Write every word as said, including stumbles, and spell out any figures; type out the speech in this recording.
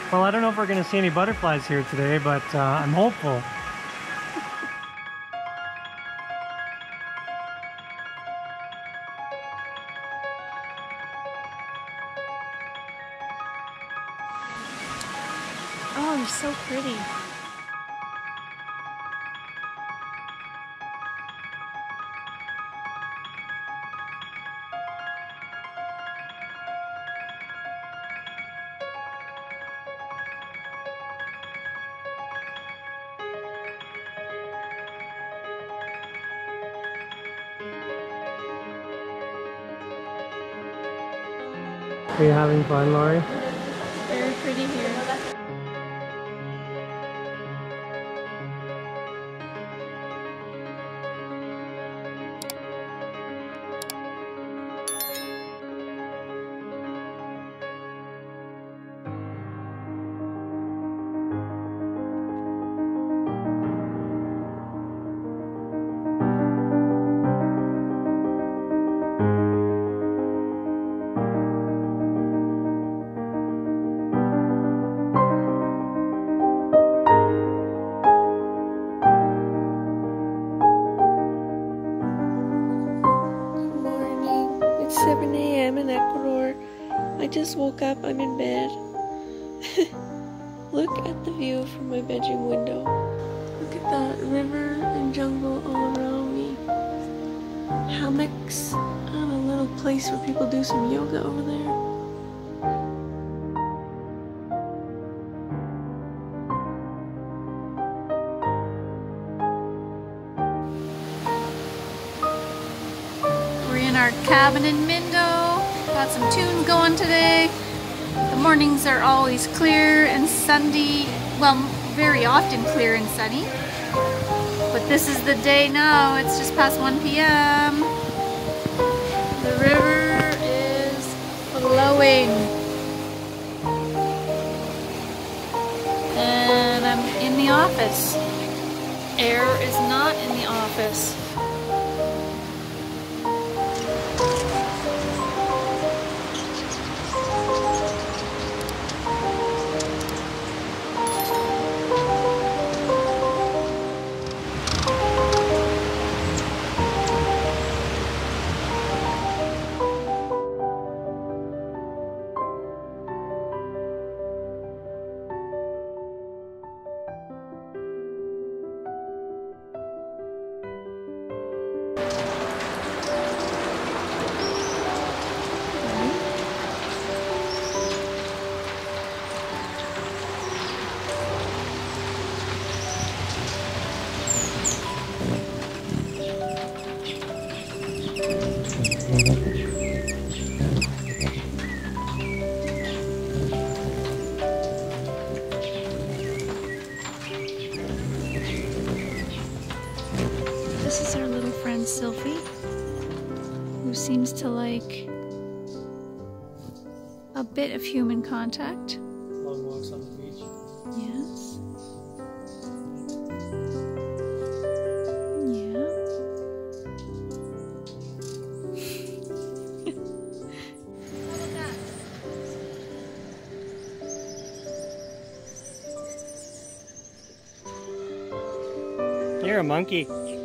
Well, I don't know if we're going to see any butterflies here today, but uh, I'm hopeful. Oh, they're so pretty. Are you having fun, Lori? Very pretty here. seven A M in Ecuador. I just woke up, I'm in bed. Look at the view from my bedroom window. Look at that river and jungle all around me. Hammocks and a little place where people do some yoga over there. We're in our cabin in Mindo. Got some tunes going today. The mornings are always clear and sunny. Well, very often clear and sunny. But this is the day now. It's just past one P M The river is flowing. And I'm in the office. Air is not in the office. This is our little friend Sylphie, who seems to like a bit of human contact. Long walks on the beach. Yes. Yeah. You're a monkey.